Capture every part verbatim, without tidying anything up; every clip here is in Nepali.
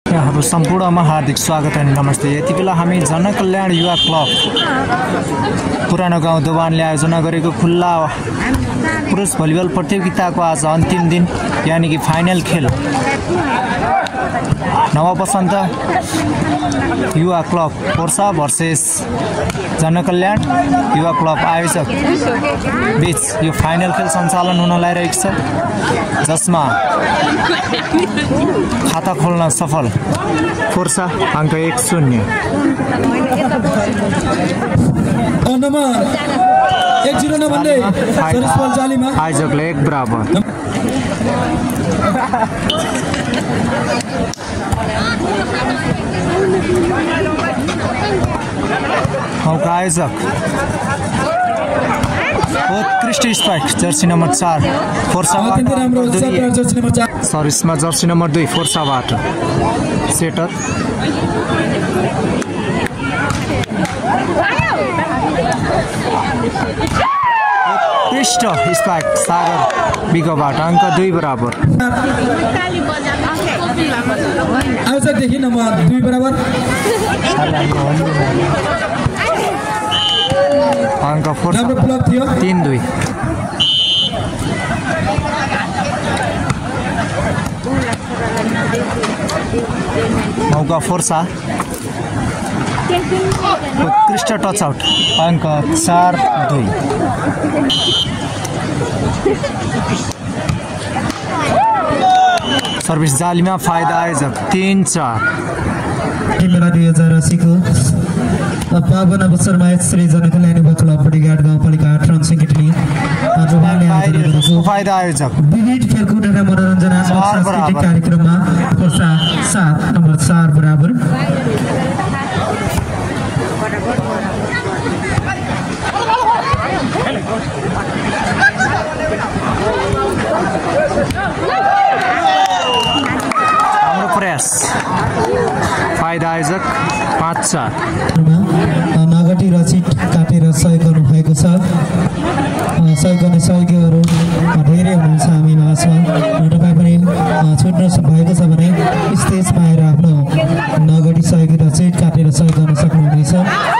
यहाँहरु सम्पूर्णमा हार्दिक स्वागत अनि नमस्ते। यति बेला हामी जनकल्याण युवा क्लब पुरानो गाउँ दोभानले आयोजना गरेको खुल्ला पुरुष भलिबल प्रतियोगिताको आज अन्तिम दिन यानी कि फाइनल खेल नवबसन्त युवा क्लब पर्सा भर्सेस जनकल्याण युवा क्लब आयोजक बीच यो फाइनल खेल सञ्चालन हुन लागिरहेको छ, जसमा खाता खोल्न सफल पर्सा अंक एक शून्य एक जीरो न भन्दै आयोजकले एक बराबर। मौका आयोजक उत्कृष्ट स्पाइक जर्सी नम्बर चार फोर्सा सर्भिसमा जर्सी नम्बर दुई फोर्साबाट सेटर उत्कृष्ट स्पाइक सागर बिगोबाट अंक दुई बराबर। आयोजकदेखि नम्बर दुई बराबर अंक फोर्सा तीन दुई। मौका फोर्सा उत्कृष्ट टच आउट अंक चार दुई। सर्भिस जालीमा फाइदा आयोजक तीन चार। मेला दुई हजार अस्सीको पावन अवसरमा श्री जनकल्याण युवा क्लब बडीघाट गाउँपालिका आठ रन सेक्रेटरी फाइदा आयोजक विविध खेलकुद र मनोरञ्जन सांस्कृतिक कार्यक्रममा पर्सा सात नम्बर चार बराबर। हाम्रो प्रयास फाइदा आयोजक पाँच चार। नगटी रसिद काटेर सहयोग गर्नुभएको छ। सहयोग गर्ने सहयोगीहरू धेरै हुनुहुन्छ हामी माझमा। तपाईँ पनि छुट्नु भएको छ भने स्टेजमा आएर आफ्नो नगटी सहयोगी रसिद काटेर सहयोग गर्न सक्नुहुनेछ।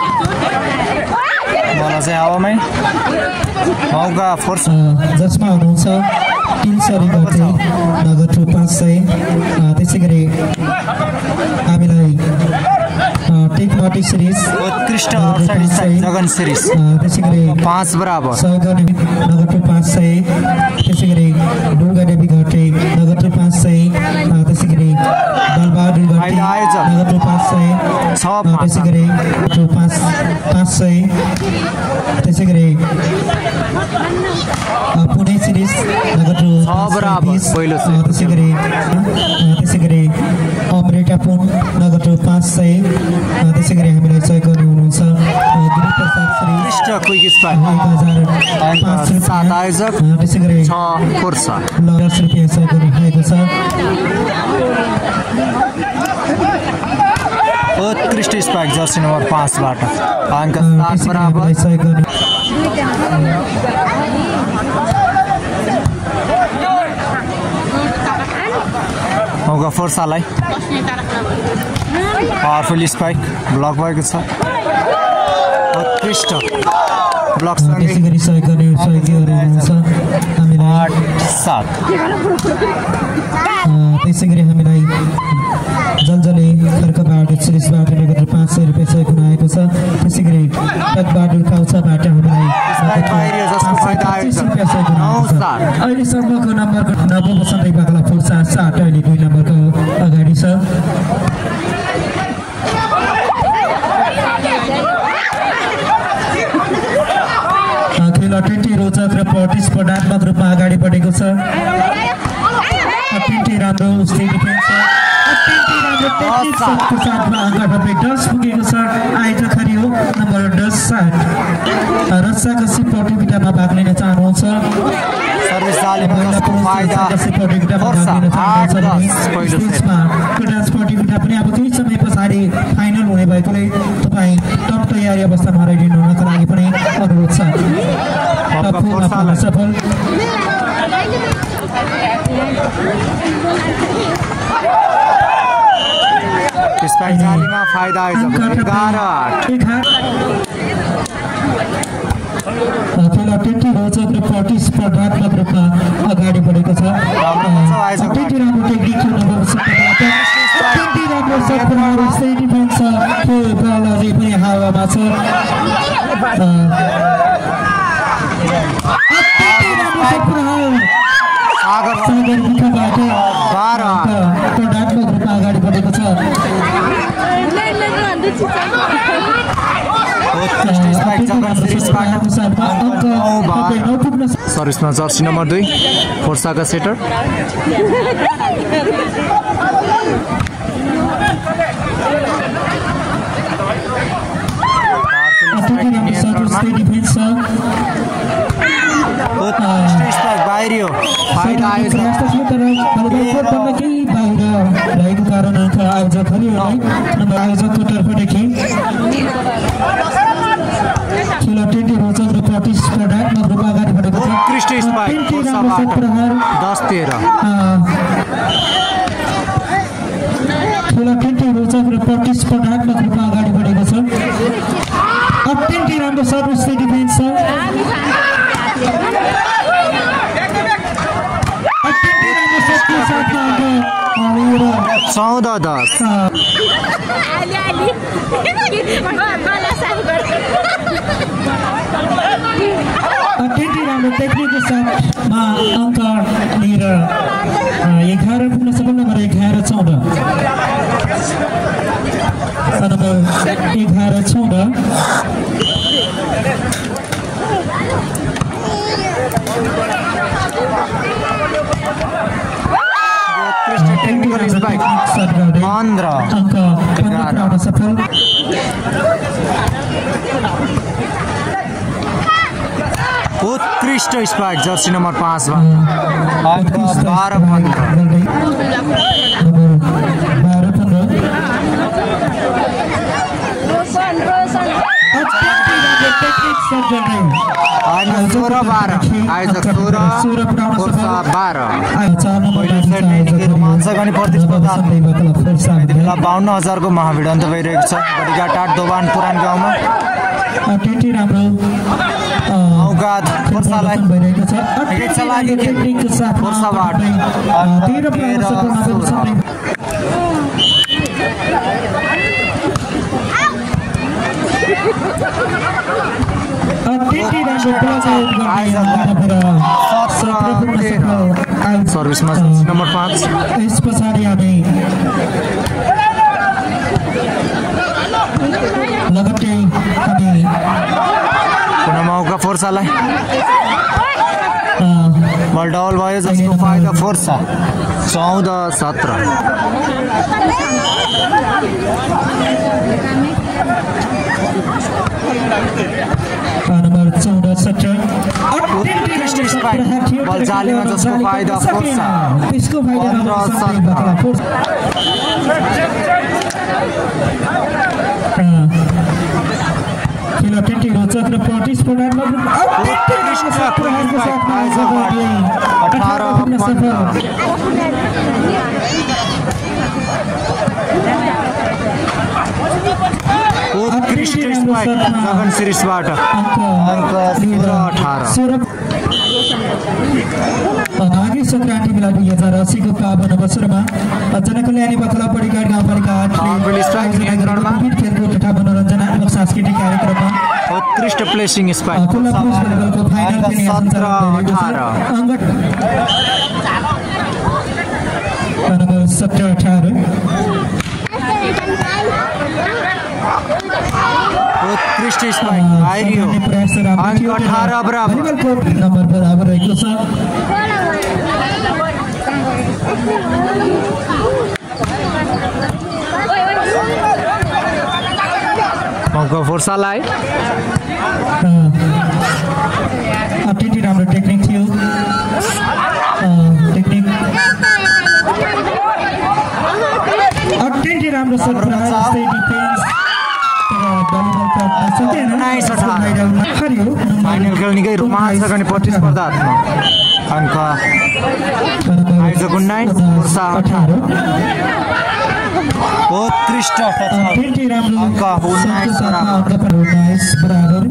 मौका फोर्स जसमा हुनुहुन्छ तिनसरी गर्दै नगद रु पाँच सय। त्यसै गरी हामीलाई टेकमाटी सिरिज उत्कृष्ट जगन सिरिज त्यसै गरी पाँच बराबर सहयोग गर्ने नगद रु पाँच सय। त्यसै गरी ढुङ्गा देवी घटे नगद रु पाँच सय। त्यसै गरी बलबहादुर घटे नगद रु पाँच सय। त्यसै गरी रु पाँच पाँच सय। त्यसै गरी पुणे सिरिज नगद रु पहिलो त्यसै गरी त्यसै गरी अमरेटा पुन नगद रु पाँच सय। त्यसै गरी हामीलाई सहयोग गर्ने हुनुहुन्छ गिरिप्रसाद आयोजक त्यसै गरी छ फोर्सा दस रुपियाँ सहयोग गर्नुभएको छ। उत्कृष्ट स्पाइक जर्सी नम्बर पाँचबाट अंक सात बराबर। मौका फोर्सालाई पावरफुल स्पाइक ब्लक भएको छ। उत्कृष्ट ब्लक त्यसै गरी सहयोग गर्ने सहयोगीहरू हुनुहुन्छ हामीलाई आठ सात। त्यसै गरी हामीलाई जलजले खर्कबाट सिरिजबाट नगद पाँच सय रुपियाँ सहयोग हुन आएको छ। त्यसै गरी टकबहादुर काउचाबाट हामीलाई अहिलेसम्मको नम्बरको नवबसन्त युवा क्लब फोर्सा सात अहिले दुई नम्बरको अगाडि छ। खेल अत्यन्तै रोचक र प्रतिस्पर्धात्मक रूपमा अगाडि बढेको छ। अत्यन्तै राम्रो उसले डिफेन्स छ। दस पुगेको छ। आयोजक हरियो नम्बर दस सात रसाको सिप प्रतियोगितामा भाग लिन चाहनुहुन्छ। प्रतियोगिता पनि अब केही समय पछाडि फाइनल हुने भएकोले तपाईँ टप तयारी अवस्थामा रहिदिनु हुनको लागि पनि अनुरोध छ। सफल स्पाइक जालीमा फाइदा आयोजक एघार आठ खेल अत्यन्तै रोचक र प्रतिस्पर्धात्मक रूपमा अगाडि बढेको छ अत्यन्तै राम्रो टेक्निक थियो नम्बर सत्रबाट अत्यन्तै राम्रो सर्भ प्रहार स्टेट डिफेन्स खेल बल अझै पनि हावामा छ अत्यन्तै राम्रो सर्भ प्रहार सागर मुखबाट बाह्र प्रतिस्पर्धात्मक रूपमा अगाडि बढेको छ सर्भिसमा जर्सी नम्बर दुई फोर्साका सेटर बाहिरियो फाइदा आयोजक केही बाहिर रहेको कारण आयोजकहरूलाई नम्बर आयोजकको तर्फदेखि खेल अत्यन्तै रोचक र प्रतिस्पर्धात्मक रूपमा अगाडि बढेको छ उत्कृष्ट स्पाइक दस तेह्र खेल अत्यन्तै रोचक र प्रतिस्पर्धात्मक रूपमा अगाडि बढेको छ अत्यन्तै राम्रो सर्भ स्टेट डिफेन्स छ अत्यन्तै राम्रो सर्भको साथमा चौध दस अत्यन्तै राम्रो टेक्निकको साथमा अङ्क लिएर एघार पुग्न सफल नम्बर एघार चौध नम्बर एघार चौध पन्ध्र अङ्क पन्ध्र सफल उत्कृष्ट स्पाइक जर्सी नम्बर पाँचमा अङ्क बाह्र पन्ध्र बाह्र पन्ध्र सोह्र बाह्र आयोजक सोह्र बाह्र बाहन्न हजारको महाभिडन्त भइरहेको छ बडीघाट आठ दोबान पुरान गाउँमा अत्यन्तै राम्रो फोर्सालाई भइरहेको छ फोर्साबाट सर्भिसमा नम्बर पाँच यस पछाडि हामी लगत्तै हामी पुनः मौका फोर्सालाई बल डबल भयो जसको फाइदा फोर्सा चौध सत्र नम्बर चौध सत्र बल जालीमा जसको फाइदा फोर्सा त्यसको फाइदा खेल अत्यन्तै रोचक र प्रतिस्पर्धात्मक अठार उत्कृष्ट जगन सिरिसबाट अङ्क अठार माघे सङ्क्रान्ति बेला दुई हजार अस्सीको पावन अवसरमा जनकल्याणी बथला पडिघाट गाउँपालिका आठले खेलकुद तथा मनोरञ्जनात्मक सांस्कृतिक कार्यक्रममा उत्कृष्ट प्लेसिङ स्पाइक सत्र अठार उत्कृष्ट स्पाइक आइरियो अङ्क अठार बराबर नम्बर बराबर रहेको छ मौका फोर्सालाई अत्यन्तै राम्रो टेक्निक थियो टेक्निक अत्यन्तै राम्रो फाइनल खेल निकै रोमाञ्चक अनि प्रतिस्पर्धात्मक अङ्क आयोजक उन्नाइस फोर्सा अठार उत्कृष्ट ट्वेन्टी राम्रो अङ्क उन्नाइस साथमा अङ्क पर उन्नाइस बराबर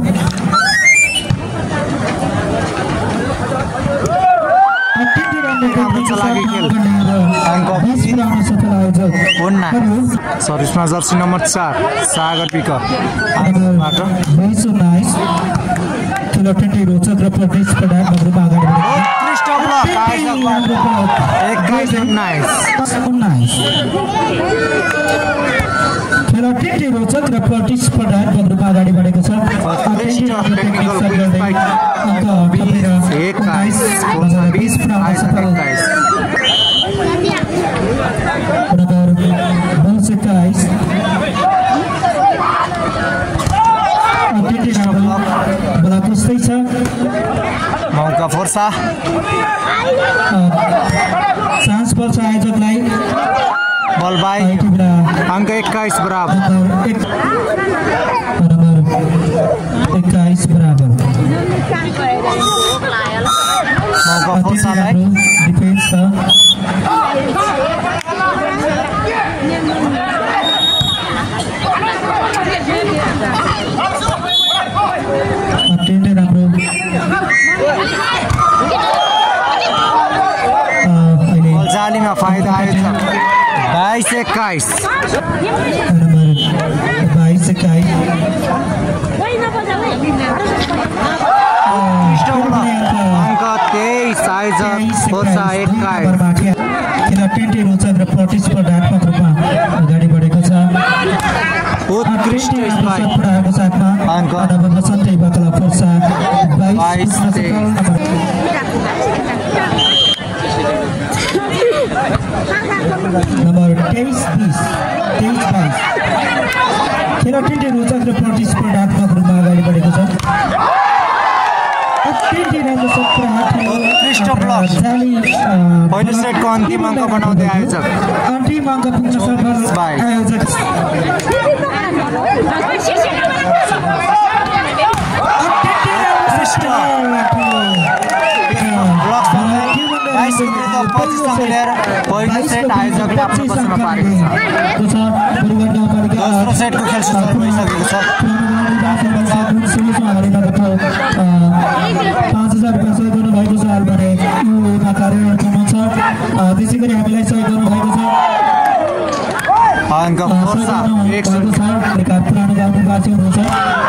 सर्भिसमा जर्सी नम्बर चार सागर पिक बाइस उन्नाइस खेल अत्यन्तै रोचक र प्रतिस्पर्धा मधुरमा अगाडि एक्काइस उन्नाइस उन्नाइस खेल अत्यन्तै रोचक र प्रतिस्पर्धा मधुरमा अगाडि बढेको छ मौका फोर्सा चान्स पर्छ आयोजकलाई बल बाई अङ्क एक्काइस बराबर एक्काइस बराबर मौका फोर्सालाई डिफेन्स छ अत्यन्तै राम्रो जालीमा फाइदा आयो बाइस एक्काइस बाइस एक्काइस अङ्क तेइस आयोजक फोर्सा एक्काइस खेल अत्यन्तै रोचक र प्रतिस्पर्धात्मक रूपमा अगाडि बढेको छ उत्कृष्ट प्रतिस्पर्धाको साथमा अङ्क बसन्त बकला फोर्सा बाइस नम्बर तेइस बिस तेइस बाइस खेल अत्यन्तै रोचक र प्रतिस्पर्धात्मक रूपमा अगाडि बढेको छ अत्यन्तै राम्रो उत्कृष्ट ब्लक पहिलो सेटको अन्तिम अङ्क बनाउँदै आयोजक अन्तिम अङ्क पुग्न सफल आयोजक पहिलो सेट आयोजकले आफ्नो पक्षमा पारेको छ दोस्रो सेटको खेल सुरु भइसकेको छ पाँच हजार रुपियाँ सहयोग गर्नुभएको छ हाल भने युमा कार्यरत हुनुहुन्छ त्यसै गरी हामीलाई सहयोग गर्नुभएको छ अङ्क फोर्सा एक शून्य पुरानो गाउँ निवासी हुनुहुन्छ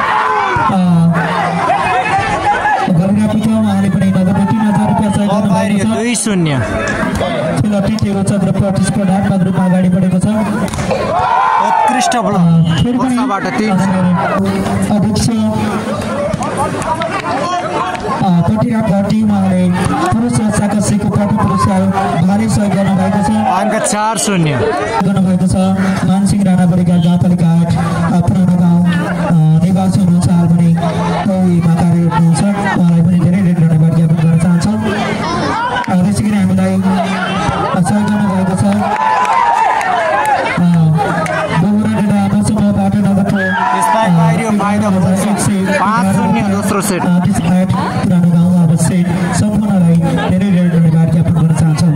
घरका पिता उहाँले पनि नगद तीन हजार रुपियाँ सहयोग गर्नुभएको छ दुई शून्य खेल अत्यन्तै रोचक र प्रतिस्पर्धात्मक रूपमा अगाडि बढेको छ उत्कृष्ट फोर्साबाट तीन अध्यक्ष पटिरा पार्टी उहाँले पुरुष साकसीको पार्टी पुरस्कार भारी सहयोग गर्नुभएको छ अङ्क चार शून्य गर्नुभएको छ मानसिंह राणा परिकार गाउँपालिका आठ पुरानो गाउँ निवासी हुनुहुन्छ हाल पनि उहीमा कार्यरत हुनुहुन्छ उहाँलाई पनि धेरै धेरै धन्यवाद ज्ञापन गर्न चाहन्छौँ त्यसै गरी हामीलाई सहयोग गर्नुभएको छ दोस्रो सेट पुरानो गाउँ अब सेट सम्पूर्णलाई धेरै धेरै धन्यवाद ज्ञापन गर्न चाहन्छौँ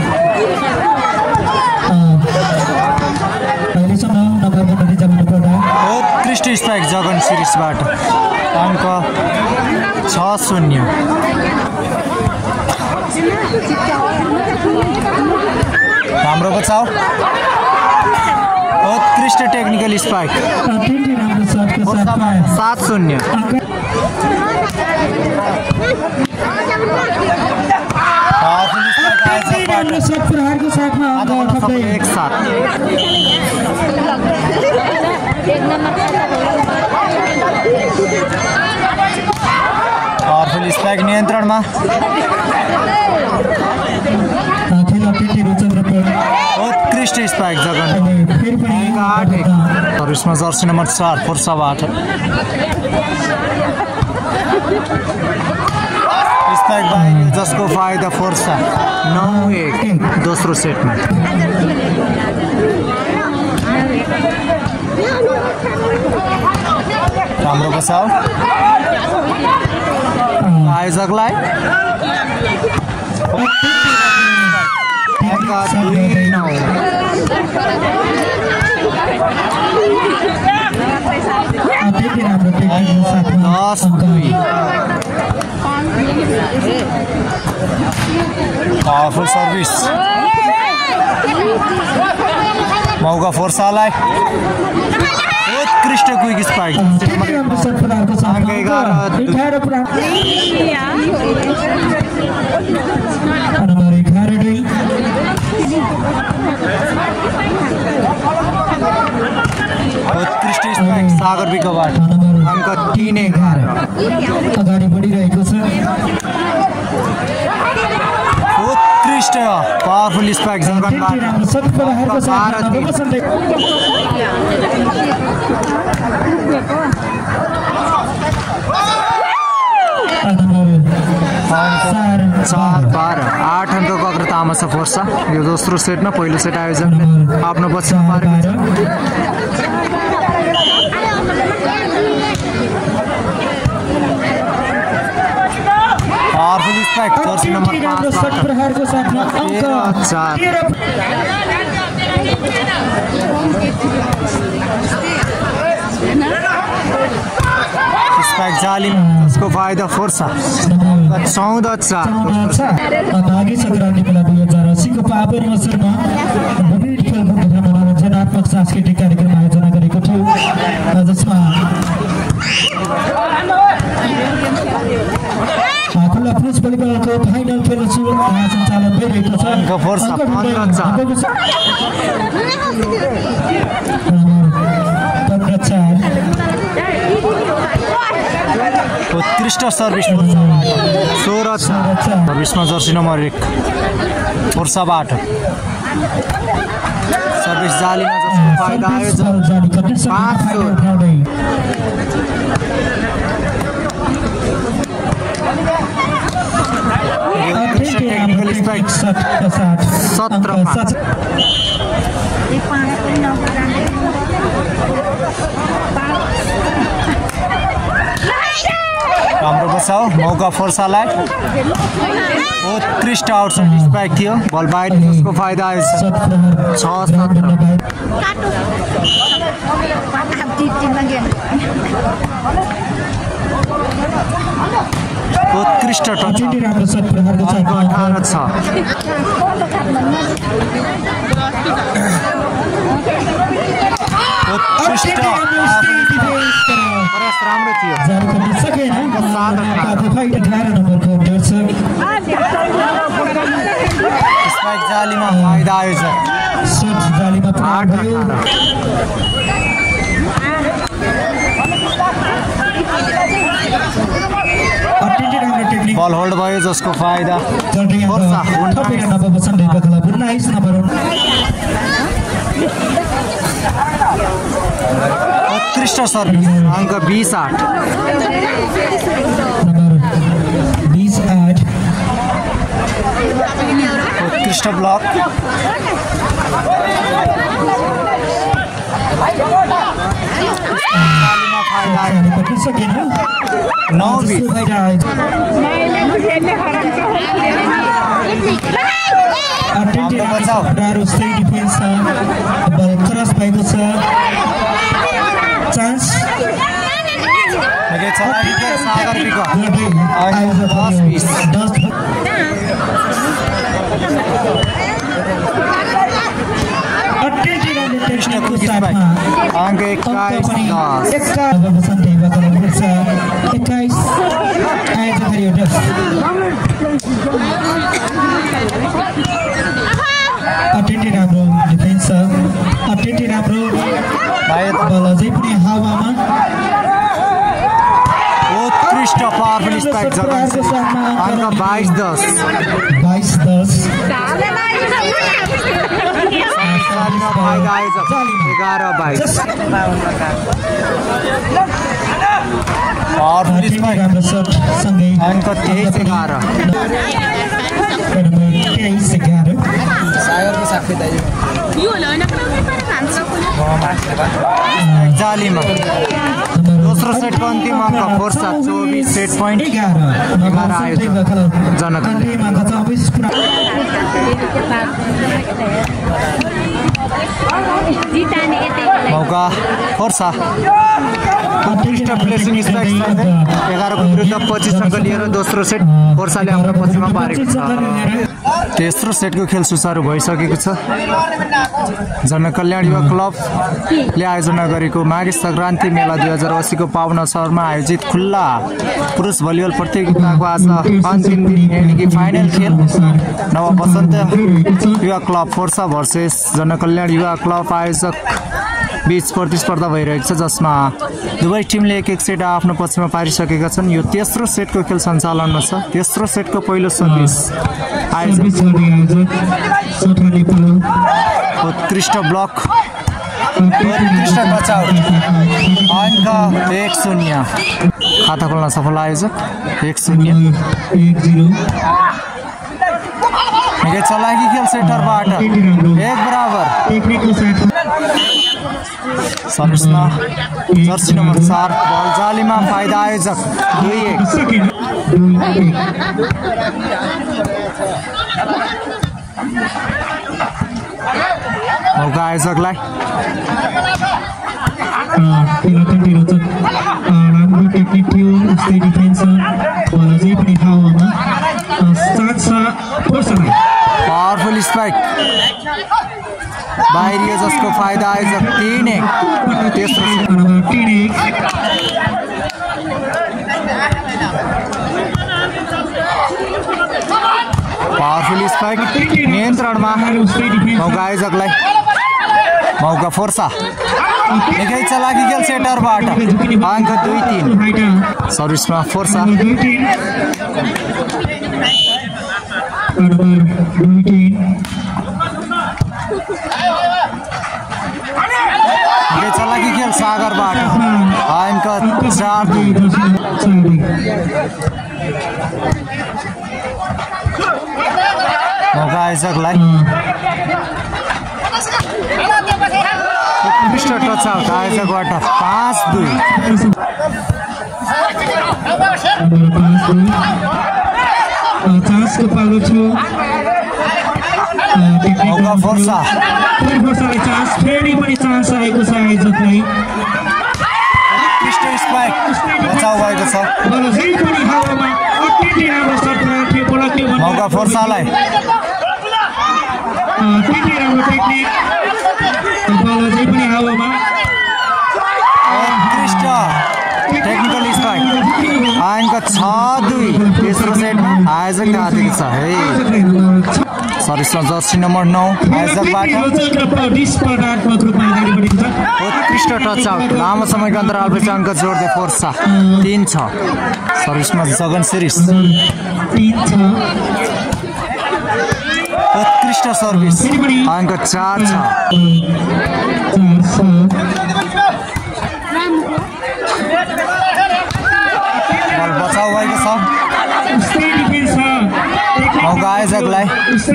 अहिलेसम्म नम्बरको नतिजा भन्नुपर्दा उत्कृष्ट स्ट्राइक जगन सिरिसबाट अङ्क छ शून्य राम्रो बचाउ उत्कृष्ट टेक्निकल स्पाइक सात शून्य एक सात पावरफुल स्पाइक नियन्त्रणमा उत्कृष्ट स्पाइक जगन आठ एक सर्भिसमा जर्सी नम्बर चार फोर्साबाट स्पाइक बाहिर जसको फाइदा फोर्सा नौ एक दोस्रो सेटमा राम्रो बचाउ आयोजकलाई अङ्क दुई नौ दस दुई पावरफुल सर्भिस मौका फोर्सालाई उत्कृष्ट क्विक स्पाइक अङ्क एघार उत्कृष्ट स्पाइक सागर विकबाट अङ्क तीन एघार अगाडि बढिरहेको छ उत्कृष्ट पावरफुल स्पाइक जर्गनबाट चार बाह्र आठ अङ्कको अग्रतामा छ फोर्सा यो दोस्रो सेटमा पहिलो सेट आयोजन आफ्नो पक्षमा पारेको छ पावरफुल स्पाइक जर्सी नम्बर पाँच चार स्पाइक जालिम उसको फाइदा फोर्सा चौध चार अघि सङ्क्रान्तिको लागि दुई हजार अस्सीको पावन अवसरमा विविध खेलकुद तथा मनोरञ्जनात्मक सांस्कृतिक कार्यक्रम आयोजना गरेको थियो जसमा खुल्ला पुरुष भलिबलको फाइनल खेल सञ्चालन भइरहेको छ उत्कृष्ट सर्भिस सोह्र सर्भिसमा जर्सी नम्बर एक फोर्साबाट सर्भिस जालीमा जसको फाइदा आयोजन पाँच टेक्निकल स्ट्राइक सत्र राम्रो बचाओ मौका फोर्सालाई उत्कृष्ट आउटसाइड स्ट्राइक थियो बल बाहिर जसको फाइदा आयो छ सत्र उत्कृष्ट टच अठार छ उत्कृष्ट राम्रो थियो स्पाइक जालीमा फाइदा आयो बल होल्ड भयो जसको फाइदा उत्कृष्ट सर्भिस अङ्क बीस आठ बीस आठ उत्कृष्ट ब्लक नौ बीस बल क्रस भएको छ चान्स सागर अङ्क एक्काइस एक्काइस अटेन्टी राम्रो डिफेन्स छ अटेन्टी राम्रो बल अझै पनि हावामा उत्कृष्ट पावरफुल स्ट्राइक अङ्क बाइस दस बाइस दस एघार बाइस पावरफुल स्ट्राइक अङ्क तेइस एघार तेइस एघार जालीमा दोस्रो सेटको अन्तिम अङ्क फोर्सा चौबिस सेट पोइन्ट एघार एघार आयो जनकल्याण मौका फोर्सा उत्कृष्ट प्लेसिङ स्ट्राइक एघारको विरुद्ध पच्चिस अङ्क लिएर दोस्रो सेट फोर्साले हाम्रो पक्षमा पारेको छ। तेस्रो सेटको खेल सुचारू भइसकेको छ। जनकल्याण युवा क्लबले आयोजना गरेको माघे सङ्क्रान्ति मेला दुई हजार अस्सीको पावन सहरमा आयोजित खुल्ला पुरुष भलिबल प्रतियोगिताको आज अन्तिम दिन यानि कि फाइनल खेल नव बसन्त युवा क्लब फोर्सा भर्सेस जनकल्याण युवा क्लब आयोजक बीच प्रतिस्पर्धा भइरहेको छ, जसमा दुवै टिमले एक एक सेट आफ्नो पक्षमा पारिसकेका छन्। यो तेस्रो सेटको खेल सञ्चालनमा छ। तेस्रो सेटको पहिलो सर्भिस उत्कृष्ट ब्लक उत्कृष्ट बचाउ अङ्क एक शून्य खाता खोल्न सफल आयोजक एक शून्य निकै चलाकी खेल सेटरबाट एक बराबर सर्भिसमा जर्सी नम्बर चार बल जालीमा फाइदा आयोजक दुई एक मौका आयोजकलाई पावरफुल स्ट्राइक बाहिरियो जसको फाइदा आयोजक तीन एक तेस्रो पावरफुल स्ट्राइक नियन्त्रणमा मौका आयोजकलाई मौका फोर्सा निकै चलाकी खेल सेटरबाट अङ्क दुई तीन सर्भिसमा फोर्सा निकै चलाकी खेल सागरबाट अङ्क चार दुई मौका आयोजकलाई उत्कृष्ट टच आउट आयोजकबाट पाँच दुई मौका फोर्सा उत्कृष्ट स्पाइक बचाउ भएको छ। मौका फोर्सालाई उत्कृष्ट टेक्निकल स्ट्राइक अङ्क छ दुई तेस्रो सेटमा आयोजकले हातेको छ है। सर्भिसमा जर्सी नम्बर नौ आयोजकबाट उत्कृष्ट टच आउट लामो समयको अन्तरालपछि अङ्क जोड्दै फोर्सा तीन छ सर्भिसमा जगन सिरिस उत्कृष्ट सर्भिस अङ्क चार छ बल बचाउ भएको छ। मौका आयोजकलाई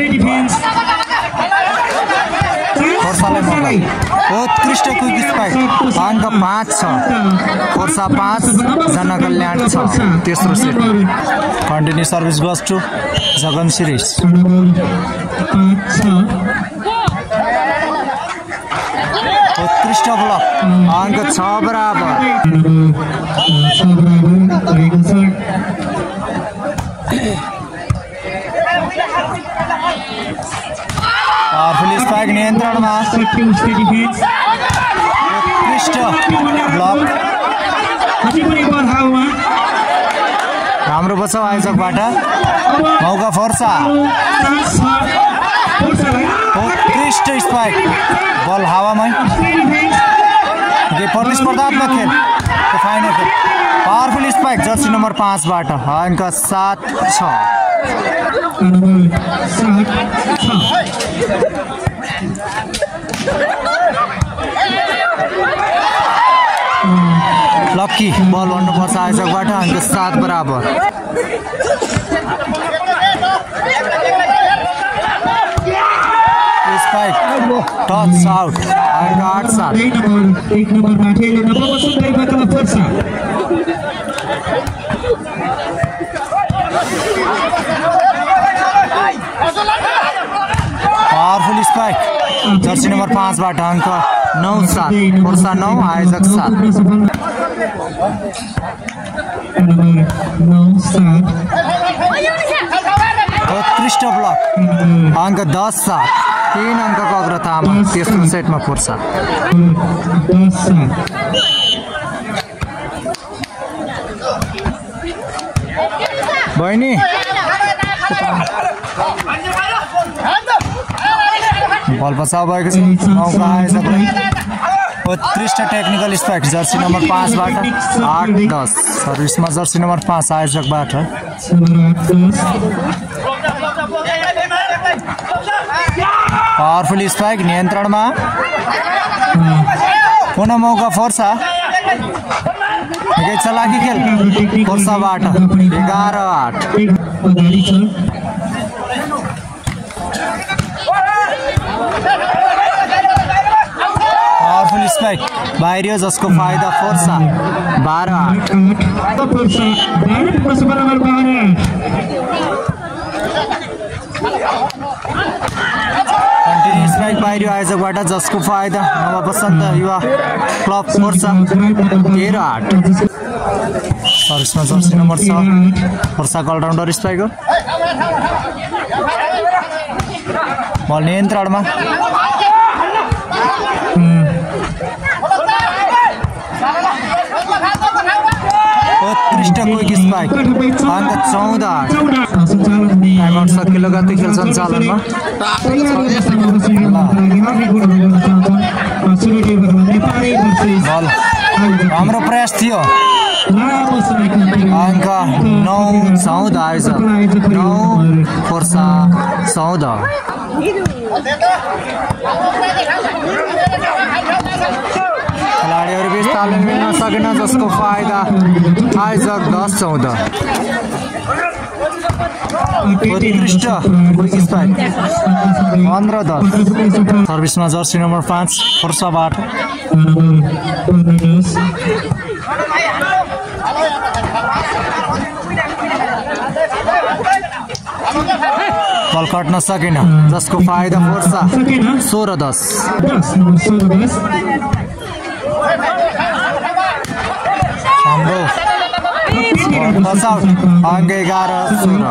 फोर्सालाई मौका उत्कृष्ट क्विक स्पाइक अङ्क पाँच छ फोर्सा पाँच जनकल्याण छ तेस्रो set continue service goes to जगन सिरिस उत्कृष्ट ब्लक अङ्क छ बराबर पावरफुल स्ट्राइक नियन्त्रणमा उत्कृष्ट ब्लक राम्रो बचाउ आयोजकबाट मौका फोर्सा उत्कृष्ट स्पाइक बल हावामै प्रतिस्पर्धात्मक खेल फाइनल खेल पावरफुल स्पाइक जर्सी नम्बर पाँचबाट अङ्क सात छ लक्की बल भन्नुपर्छ आयोजकबाट अङ्क सात बराबर स्पाइक टच आउट अंक आठ सात एक नंबर माथि नब्बे सुन्दर बकला पर्सा पावरफुल स्पाइक जर्सी नंबर पाँच बाट अंक नौ सात पर्सा नौ आयोजक सात उत्कृष्ट ब्लक अंक दस सात तीन अङ्कको अग्रतामा तेस्रो सेटमा पर्सा बहिनी बल बचाउ भएको छ मौका आयोजकलाई उत्कृष्ट टेक्निकल स्पाइक जर्सी नम्बर पाँचबाट आठ दस सर्भिसमा जर्सी नम्बर पाँच आयोजकबाट पावरफुल स्पाइक नियन्त्रणमा पुनः मौका फोर्सा निकै चलाकी खेल फोर्साबाट एघार आठ पावरफुल स्पाइक बाहिरियो जसको फाइदा फोर्सा बाह्र आठ कन्टिन्यू स्ट्राइक बाहिरियो आयोजकबाट जसको फाइदा नव बसन्त युवा क्लब फोर्सा तेह्र आठ सर्भिसमा जर्सी नम्बर छ फोर्साको अलराउन्डर स्ट्राइक हो बल नियन्त्रणमा उत्कृष्ट क्विक स्पाइक अंक चौध आठ टाइमआउट सकिलो गति खेल सञ्चालनमा बल हाम्रो प्रयास थियो अंक नौ चौध आयोजक नौ फोर्सा चौध खेलाडीहरू बीच तालमेल मिल्न सकेन जसको फाइदा आयोजक दस चौध उत्कृष्ट क्विक स्पाइक पन्ध्र दस सर्भिसमा जर्सी नम्बर पाँच फोर्साबाट बल कट्न सकेन जसको फाइदा फोर्सा सोह्र दस हाम्रो अंक एघार सोह्र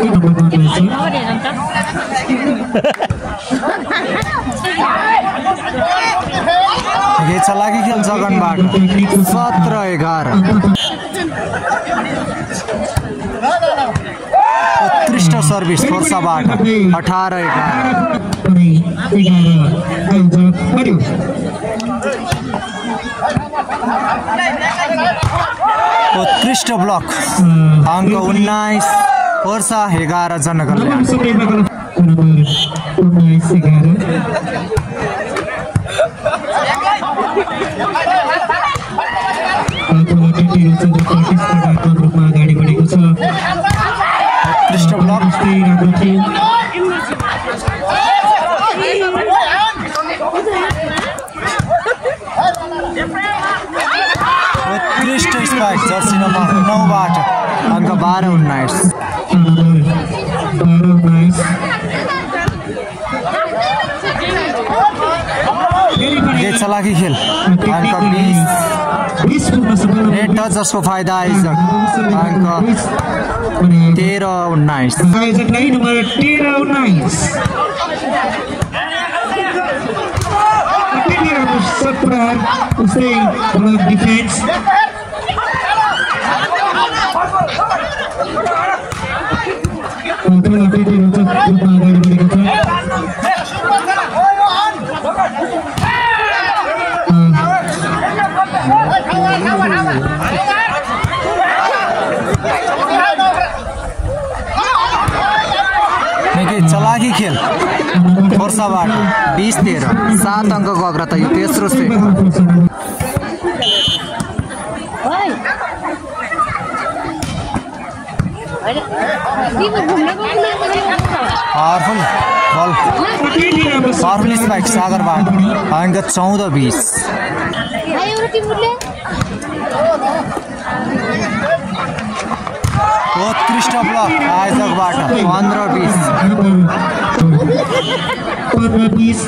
चलाकी खेल जगनबाट सत्र एघार उत्कृष्ट सर्भिस फोर्साबाट अठार एघार उत्कृष्ट ब्लक अंक उन्नाइस फोर्सा एघार जनकल्याण उत्कृष्ट ब्लक उत्कृष्ट स्पाइक जर्सी नम्बर नौबाट अंक बाह्र उन्नाइस चलाकी खेल अंक बीस नेट टच जसको फाइदा आयोजक अंक तेह्र उन्नाइस डिफेन्स चलाकी खेल फोर्साबाट बीस तेह्र सात अङ्कको अग्रता यो तेस्रो set powerful ball powerful spike सागरबाट अङ्क चौध बीस उत्कृष्ट ब्लक आयोजकबाट पन्ध्र बीस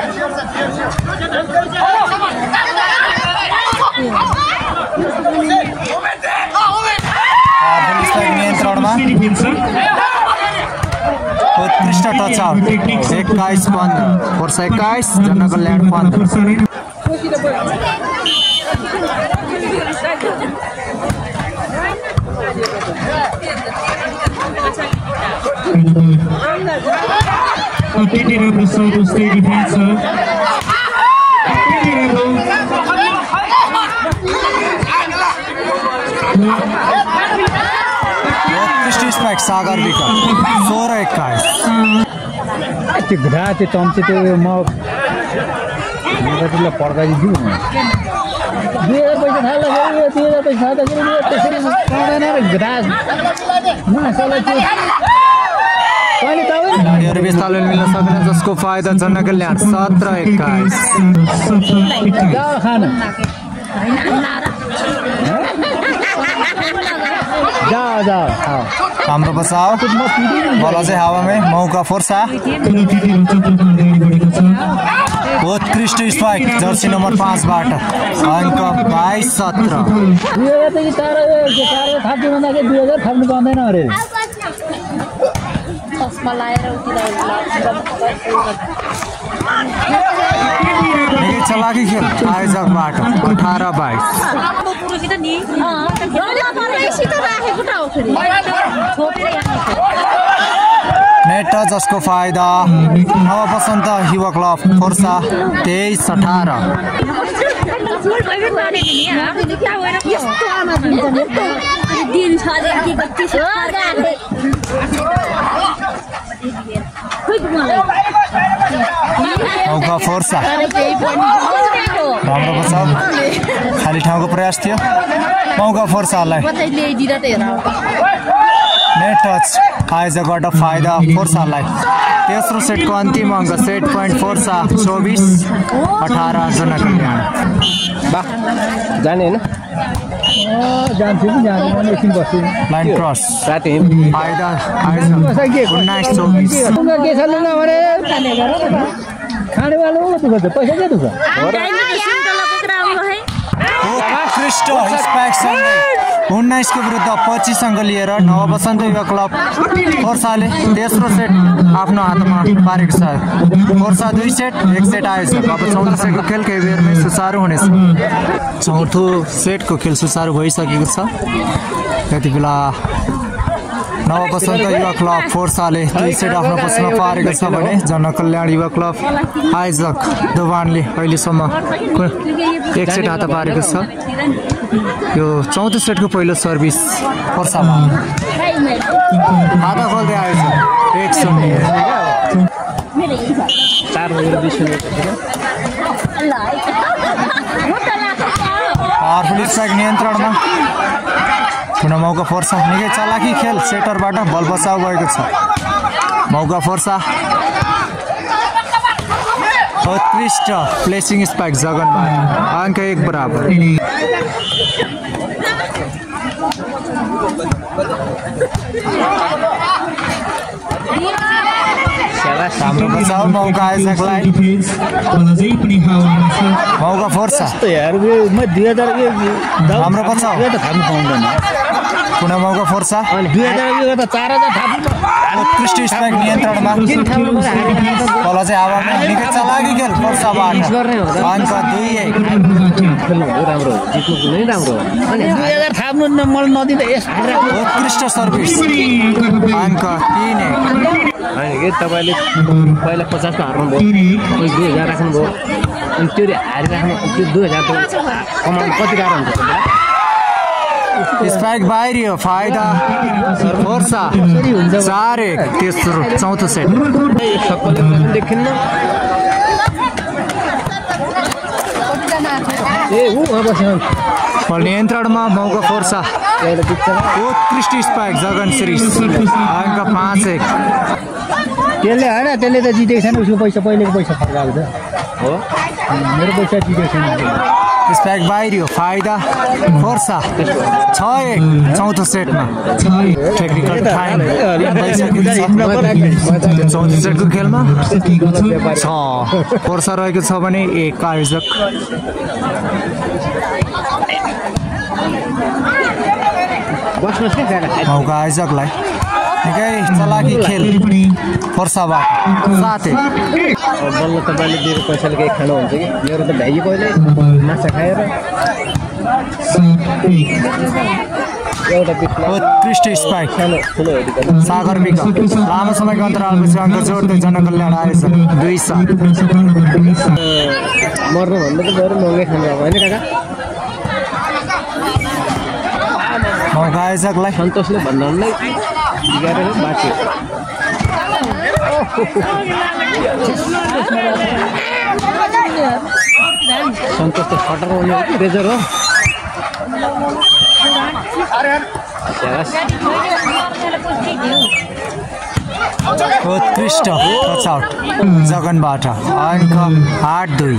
नियन्त्रणमा उत्कृष्ट टच आउट एक्काइस पन्ध्र वर्ष एक्काइस जनकल्याण पन्ध्र स्पाइक सागर विकट सोह्र एक्काइस त्यो घुँडा त्यो चम्चे त्यो म कतिलाई पड्काइदिन्छु दुई हजार पैसा थाल्दा दुई हजार पैसा थाल्दाखेरि त्यसरी पाउँदैन र घुँडा खेलाडीहरू बिच तालमेल मिल्न सकेन जसको फाइदा जनकल्याण सत्र एक्काइस हाम्रो बचाव बल चाहिँ हावामै मौका फोर्सा उत्कृष्ट स्पाइक जर्सी नम्बर पाँचबाट अङ्क बाइस सत्र चलाकी खेल आयोजकबाट अठार बाइस नेट जसको फाइदा नवबसन्त युवा क्लब फोर्सा तेइस अठार मौका फोर्सा राम्रो बचाउ खाली ठाउँको प्रयास थियो मौका फोर्सालाई नेट टच आयोजकबाट फाइदा फोर्सालाई तेस्रो सेटको अन्तिम अङ्क सेट पोइन्ट फोर्सा चौबिस अठार जनकल्याण जाने होइन जान्छु कि जाने एकछिन बस्छु लाइन क्रस फाइदा आयोजक उन्नाइस चौबिस के छ लुगा भने खानेवाला दुःख छ पैसा के दुःख उत्कृष्ट स्पाइक उन्नाइसको विरुद्ध पच्चिस अङ्क लिएर नवबसन्त युवा क्लब फोर्साले तेस्रो सेट आफ्नो हातमा पारेको छ फोर्सा दुई सेट एक सेट आएछ अब चौथो सेटको खेल केही बेरमै सुचारू हुनेछ चौथो सेटको खेल सुचारू भइसकेको छ यति बेला नवबसन्त युवा क्लब फोर्साले दुई सेट आफ्नो पक्षमा पारेको छ भने जनकल्याण युवा क्लब आयोजक दोभानले अहिलेसम्म एक सेट हात पारेको छ यो चौथो सेटको पहिलो सर्भिस फोर्सामा हात खोल्दै आएछ एक शून्य पावरफुल स्ट्राइक नियन्त्रणमा पुनः मौका फोर्सा निकै चलाकी खेल सेटरबाट बल बचाउ भएको छ मौका फोर्सा उत्कृष्ट प्लेसिङ स्पाइक जगनबाट अङ्क एक बराबर हाम्रो बचाउ मौका आयोजकलाई मौका फोर्सा हाम्रो बचाउ पुनः मौका फोर्सा उत्कृष्ट स्पाइक नियन्त्रणमा तल चाहिँ हावामा निकै चलाकी खेल फोर्साबाट अङ्क दुई एक उत्कृष्ट सर्भिस अङ्क तीन एक तपाईँले पहिला पचासको हार्नुभयो दुई हजार राख्नुभयो अनि त्यो हारिराख्नु त्यो दुई हजार कमाउनु कति गाह्रो हुन्छ स्पाइक बाहिरियो फाइदा फोर्सा चार एक तेस्रो चौथो सेट देखिन्न नियन्त्रणमा मौका फोर्सा उत्कृष्ट स्पाइक जगन श्री अङ्क पाँच एक त्यसले होइन त्यसले त जितेको छैन उसको पैसा पहिलेको पैसा फर्काएको छ हो मेरो पैसा जितेको छैन स्प्याक बाहिरियो फाइदा फोर्सा छ एक चौथो सेटमा टेक्निकल टाइम चौथो सेटको खेलमा छ फोर्सा रहेको छ भने एक आयोजक मौका आयोजकलाई निकै चलाकी खेल फोर्साबाट साथै बल्ल तपाईँले दिएको पैसाले केही खानु हुन्छ कि मेरो त भ्याइ पहिले माछा खाएर एउटा उत्कृष्ट स्पाइक सागर विकल लामो समयको अन्तरालपछि अङ्क जोड्दै जनकल्याण आयोजक दुई सात मर्नुभन्दा त बरु महँगै खानु अब होइन काका मौका आयोजकलाई सन्तोषले भन्दालाई बिगारेर बाँच्यो सन्तोष त फटाउने हो कि रेजर हो उत्कृष्ट टच आउट जगनबाट अङ्क आठ दुई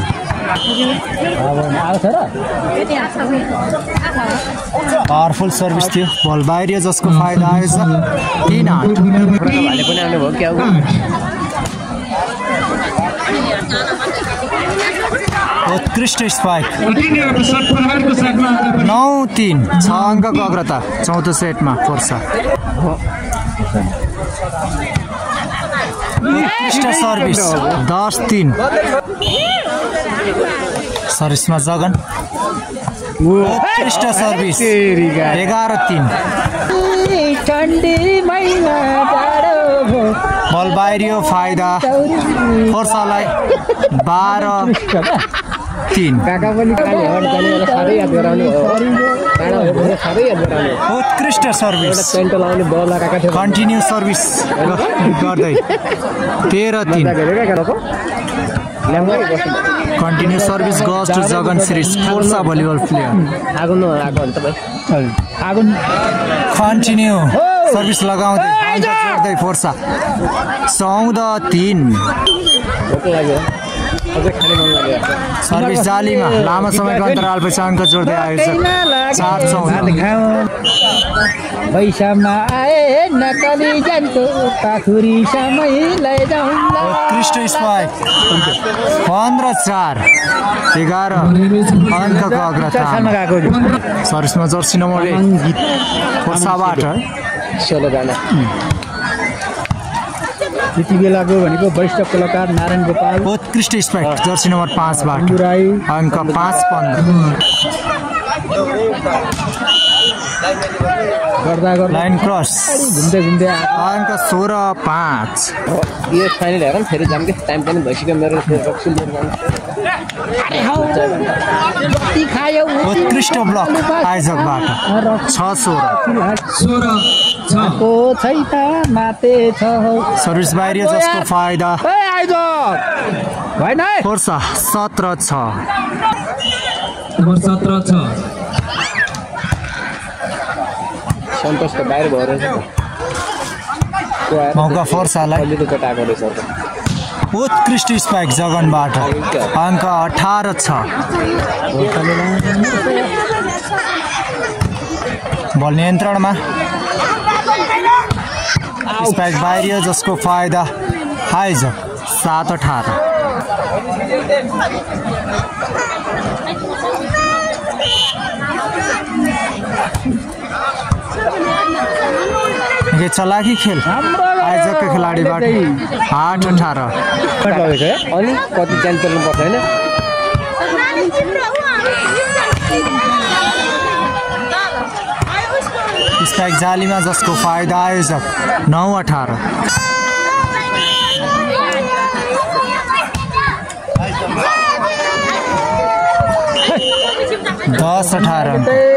पावरफुल सर्भिस थियो बल बाहिरियो जसको फाइदा आएछ तीन आठ भाले पनि आउने भयो क्या उत्कृष्ट स्पाइक नौ तीन छ अङ्कको अग्रता चौथो सेटमा फोर्सा उत्कृष्ट सर्भिस दस तीन सर्भिसमा जगन उत्कृष्ट सर्भिस एघार तीन बल बाहिरियो फाइदा फोर्सालाई बाह्र तीन काका पनि साह्रै याद गराउनु साह्रै याद गराउनु उत्कृष्ट सर्भिस पेन्ट लाउने बल काका थियो कन्टिन्यू सर्भिस गर्दै तेह्र तीन कन्टिन्यू सर्भिस गज टु जगन सिरिज फोर्सा भलिबल प्लेयर आगो नआगो भने तपाईँ आगो कन्टिन्यू सर्भिस लगाउँदै जोड्दै फोर्सा चौध तीन भोक लाग्यो अझै खाने मन लाग्यो सर्भिस जालीमा लामो समयको अन्तरालपछि अङ्क जोड्दै आयोजक चार चौध पैसामा आए नकली जान्थ्यो पाखुरी समयलाई जाउँला उत्कृष्ट स्पाइक पन्ध्र चार एघार अङ्कको अग्रता सर्भिसमा जर्सी नम्बर एक फोर्साबाट सोह्रजना त्यति बेलाको भनेको वरिष्ठ कलाकार नारायण गोपाल उत्कृष्ट स्पाइक जर्सी नम्बर पाँचबाट राई अङ्क पाँच पन्ध्र गर्दा गर्दा लाइन क्रस घुम्दै घुम्दै अङ्क सोह्र पाँच यो फाइनल हेर फेरि जाम कि टाइम पनि भइसक्यो मेरो उत्कृष्ट ब्लक आयोजकबाट छ सोह्र सर्भिस बाहिरियो जसको फाइदा फोर्सा सत्र छ सन्तोष त बाहिर भयो रहेछ मौका फोर्सालाई कटाएको रहेछ उत्कृष्ट स्पाइक जगनबाट अङ्क अठार छ बल नियन्त्रणमा स्पाइक बाहिरियो जसको फाइदा आयोजक सात अठार चलाकी खेल आयोजकका खेलाडीबाट आठ अठार अनि कति टाइम चल्नुपर्छ होइन स्पाइक जालीमा जसको फाइदा आयोजक नौ अठार दस अठार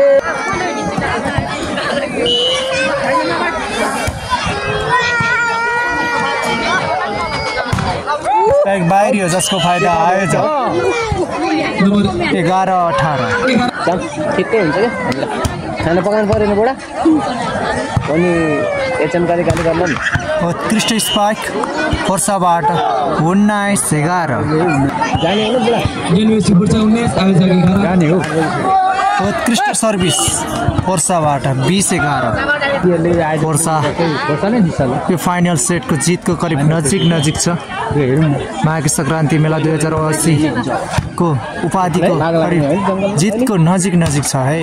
स्पाइक बाहिरियो जसको फाइदा आयोजक एघार अठार ठिकै हुन्छ क्या खाना पकाउनु परेन बुढा अनि एकछिन गाली गाली गर्ला नि उत्कृष्ट स्पाइक फोर्साबाट उन्नाइस एघार जाने हो बुढा युनिभर्सिटी बुर्सा उन्नाइस आयोजक एघार जाने हो उत्कृष्ट सर्भिस फोर्साबाट बिस एघार फोर्सा फोर्सा नै दिन्छ यो फाइनल सेटको जितको करिब नजिक नजिक छ माघे सङ्क्रान्ति मेला दुई हजार अस्सीको उपाधिको करिब जितको नजिक नजिक छ है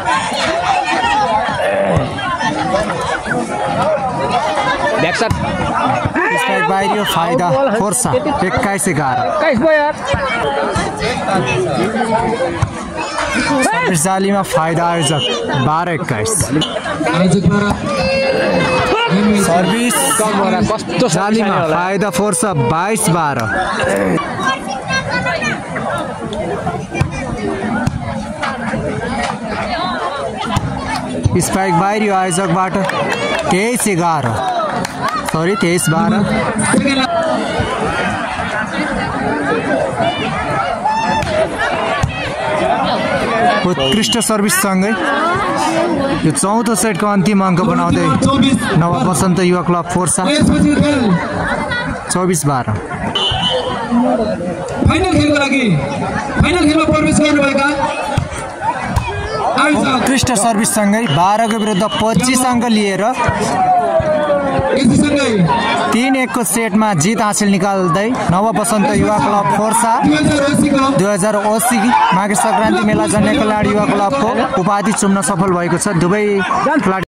स्ट्राइक बाहिरियो फाइदा फोर्सा एक्काइस एघार सर्भिस जालीमा फाइदा आयोजक बाह्र एक्काइस सर्भिस जालीमा फाइदा फोर्सा बाइस बाह्र स्पाइक बाहिरियो आयोजकबाट तेइस एघार सरी तेइस बाह्र उत्कृष्ट सर्भिससँगै यो चौथो सेटको अन्तिम अङ्क बनाउँदै नव बसन्त युवा क्लब फोर्सा चौबिस बाह्र फाइनल खेलको लागि फाइनल खेलमा प्रवेश गर्नुभएका उत्कृष्ट सर्भिससँगै बाह्रको विरुद्ध पच्चिस अङ्क लिएर तीन एकको सेटमा जित हासिल निकाल्दै नव बसन्त युवा क्लब फोर्सा दुई हजार अस्सी माघे सङ्क्रान्ति मेला जन्य कल्याण युवा क्लबको उपाधि चुम्न सफल भएको छ दुवै